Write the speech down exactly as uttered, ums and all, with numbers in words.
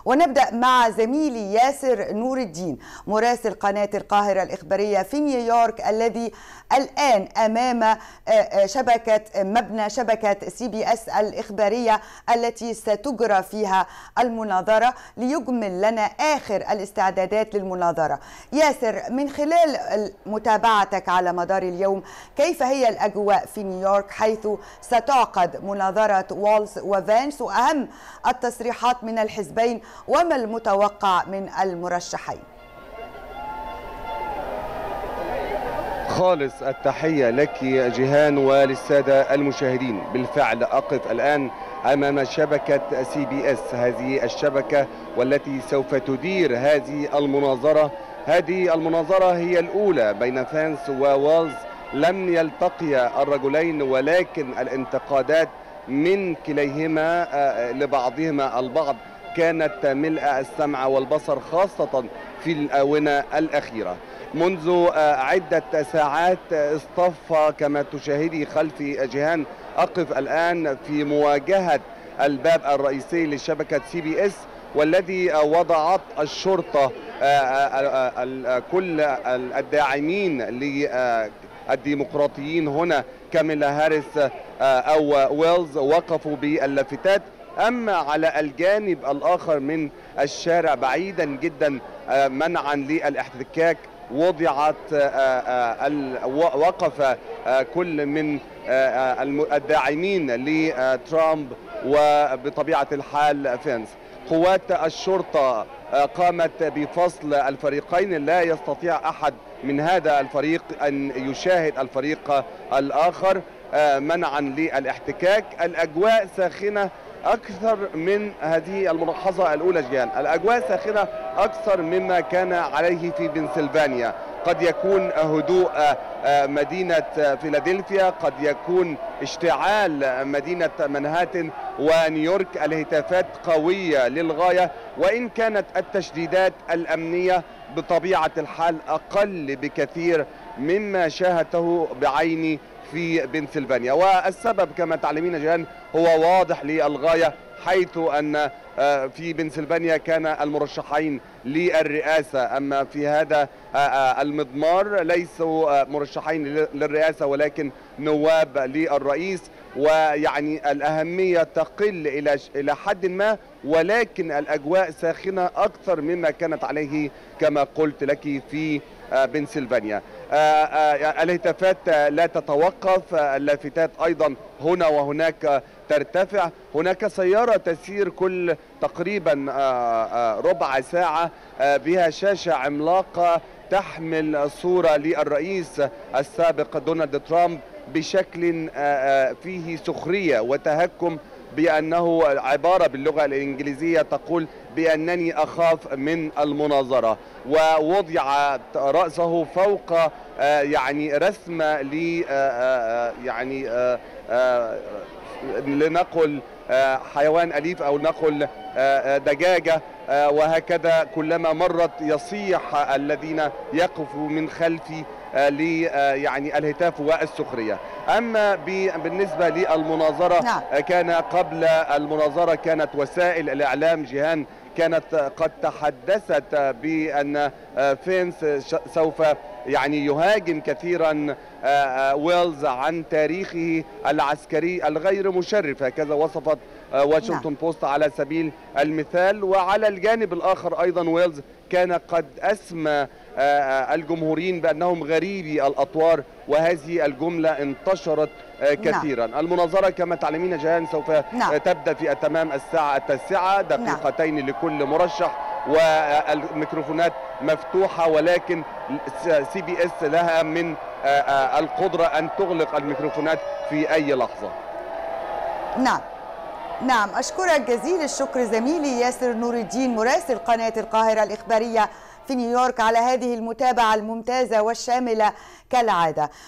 ونبدأ مع زميلي ياسر نور الدين مراسل قناة القاهرة الإخبارية في نيويورك، الذي الآن أمام شبكة مبنى شبكة سي بي اس الإخبارية التي ستجرى فيها المناظرة، ليجمل لنا آخر الاستعدادات للمناظرة. ياسر، من خلال متابعتك على مدار اليوم، كيف هي الأجواء في نيويورك حيث ستعقد مناظرة والز وفانس، وأهم التصريحات من الحزبين، وما المتوقع من المرشحين؟ خالص التحية لك جيهان وللسادة المشاهدين. بالفعل أقف الآن أمام شبكة سي بي اس، هذه الشبكة والتي سوف تدير هذه المناظرة. هذه المناظرة هي الأولى بين فانس ووالز. لم يلتقي الرجلين، ولكن الانتقادات من كليهما لبعضهما البعض كانت ملء السمع والبصر، خاصة في الآونة الأخيرة. منذ عدة ساعات اصطف كما تشاهدي خلفي جيهان. أقف الآن في مواجهة الباب الرئيسي لشبكة سي بي اس، والذي وضعت الشرطة كل الداعمين للديمقراطيين هنا كاميلا هاريس أو ويلز وقفوا باللافتات. أما على الجانب الآخر من الشارع بعيدا جدا منعا للاحتكاك وضعت وقف كل من الداعمين لترامب وبطبيعة الحال فانس. قوات الشرطة قامت بفصل الفريقين، لا يستطيع أحد من هذا الفريق أن يشاهد الفريق الآخر منعا للاحتكاك. الأجواء ساخنة أكثر من هذه الملاحظة الأولى جيان. الأجواء ساخنة أكثر مما كان عليه في بنسلفانيا. قد يكون هدوء مدينة فيلادلفيا، قد يكون اشتعال مدينة منهاتن ونيويورك. الهتافات قوية للغاية، وإن كانت التشديدات الأمنية بطبيعة الحال أقل بكثير مما شاهدته بعيني في بنسلفانيا. والسبب كما تعلمين جيهان هو واضح للغاية، حيث أن في بنسلفانيا كان المرشحين للرئاسة، أما في هذا المضمار ليسوا مرشحين للرئاسة ولكن نواب للرئيس. ويعني الأهمية تقل إلى إلى حد ما، ولكن الأجواء ساخنة أكثر مما كانت عليه كما قلت لك في بنسلفانيا. الهتافات لا تتوقف، اللافتات أيضا هنا وهناك ترتفع. هناك سيارة تسير كل تقريبا ربع ساعة بها شاشة عملاقة تحمل صورة للرئيس السابق دونالد ترامب بشكل فيه سخرية وتهكم، بأنه عبارة باللغة الإنجليزية تقول بأنني أخاف من المناظرة. ووضع رأسه فوق يعني رسمة ل يعني لنقل حيوان أليف أو نقل دجاجة، وهكذا كلما مرت يصيح الذين يقفوا من خلفي ل يعني الهتاف والسخرية. أما بالنسبة للمناظرة، نعم. كان قبل المناظرة كانت وسائل الإعلام جيهان كانت قد تحدثت بأن فانس سوف يعني يهاجم كثيرا ويلز عن تاريخه العسكري الغير مشرف، هكذا وصفت واشنطن بوست على سبيل المثال. وعلى الجانب الآخر أيضا ويلز كان قد أسمى الجمهوريين بأنهم غريبي الأطوار، وهذه الجملة انتشرت كثيرا. نعم. المناظرة كما تعلمين جيهان سوف نعم. تبدأ في تمام الساعة التاسعة، دقيقتين نعم. لكل مرشح، والميكروفونات مفتوحة، ولكن سي بي اس لها من القدرة أن تغلق الميكروفونات في أي لحظة. نعم نعم أشكرك جزيل الشكر زميلي ياسر نور الدين مراسل قناة القاهرة الإخبارية في نيويورك على هذه المتابعة الممتازة والشاملة كالعادة.